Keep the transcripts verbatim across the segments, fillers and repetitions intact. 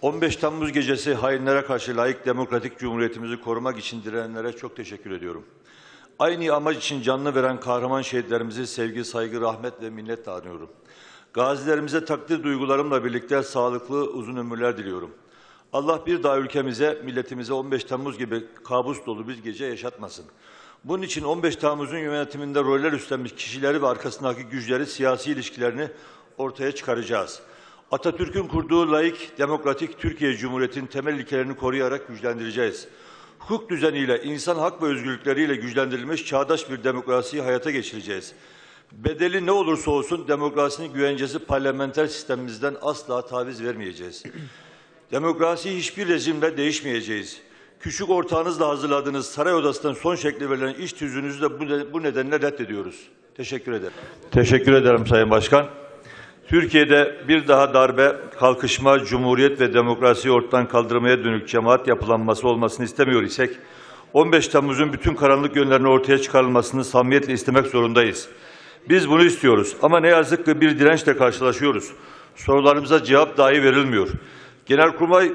on beş Temmuz gecesi hainlere karşı layık demokratik cumhuriyetimizi korumak için direnenlere çok teşekkür ediyorum. Aynı amaç için canını veren kahraman şehitlerimizi sevgi, saygı, rahmet ve minnetle anıyorum. Gazilerimize takdir duygularımla birlikte sağlıklı, uzun ömürler diliyorum. Allah bir daha ülkemize, milletimize on beş Temmuz gibi kabus dolu bir gece yaşatmasın. Bunun için on beş Temmuz'un yönetiminde roller üstlenmiş kişileri ve arkasındaki güçleri, siyasi ilişkilerini ortaya çıkaracağız. Atatürk'ün kurduğu layık, demokratik Türkiye Cumhuriyeti'nin temel ilkelerini koruyarak güçlendireceğiz. Hukuk düzeniyle, insan hak ve özgürlükleriyle güçlendirilmiş çağdaş bir demokrasiyi hayata geçireceğiz. Bedeli ne olursa olsun demokrasinin güvencesi parlamenter sistemimizden asla taviz vermeyeceğiz. Demokrasiyi hiçbir rejimle değişmeyeceğiz. Küçük ortağınızla hazırladığınız saray odasından son şekli verilen iş tüzüğünüzü de bu, bu nedenle reddediyoruz. Teşekkür ederim. Teşekkür ederim Sayın Başkan. Türkiye'de bir daha darbe, kalkışma, cumhuriyet ve demokrasiyi ortadan kaldırmaya dönük cemaat yapılanması olmasını istemiyor isek, on beş Temmuz'un bütün karanlık yönlerini ortaya çıkarılmasını samimiyetle istemek zorundayız. Biz bunu istiyoruz ama ne yazık ki bir dirençle karşılaşıyoruz. Sorularımıza cevap dahi verilmiyor. Genelkurmay,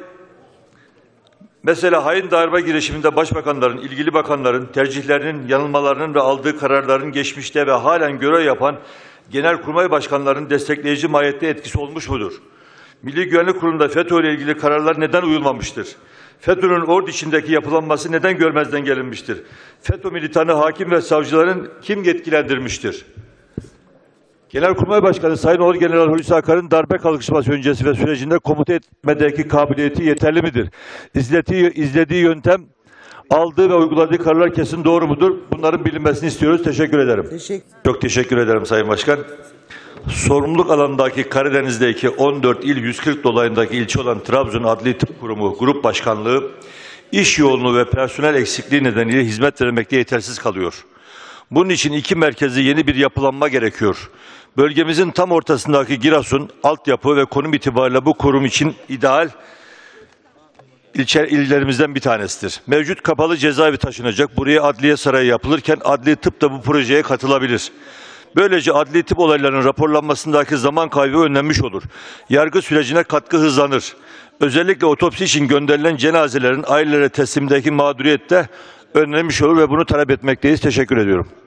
mesela hain darbe girişiminde başbakanların, ilgili bakanların tercihlerinin, yanılmalarının ve aldığı kararların geçmişte ve halen görev yapan Genelkurmay başkanlarının destekleyici mahiyette etkisi olmuş mudur? Milli Güvenlik Kurulu'nda FETÖ ile ilgili kararlar neden uyulmamıştır? FETÖ'nün ordu içindeki yapılanması neden görmezden gelinmiştir? FETÖ militanı hakim ve savcıların kim yetkilendirmiştir? Genelkurmay Başkanı Sayın Orgeneral Hulusi Akar'ın darbe kalkışması öncesi ve sürecinde komuta etmedeki kabiliyeti yeterli midir? İzlediği, izlediği yöntem, aldığı ve uyguladığı kararlar kesin doğru mudur? Bunların bilinmesini istiyoruz. Teşekkür ederim. Teşekkür. Çok teşekkür ederim Sayın Başkan. Sorumluluk alanındaki Karadeniz'deki on dört il yüz kırk dolayındaki ilçe olan Trabzon Adli Tıp Kurumu Grup Başkanlığı iş yoğunluğu ve personel eksikliği nedeniyle hizmet vermekte yetersiz kalıyor. Bunun için iki merkezi yeni bir yapılanma gerekiyor. Bölgemizin tam ortasındaki Giresun, altyapı ve konum itibariyle bu kurum için ideal ilçe illerimizden bir tanesidir. Mevcut kapalı cezaevi taşınacak. Buraya adliye sarayı yapılırken adli tıp da bu projeye katılabilir. Böylece adli tıp olaylarının raporlanmasındaki zaman kaybı önlenmiş olur. Yargı sürecine katkı hızlanır. Özellikle otopsi için gönderilen cenazelerin ailelere teslimdeki mağduriyette önlenmiş olur ve bunu talep etmekteyiz. Teşekkür ediyorum.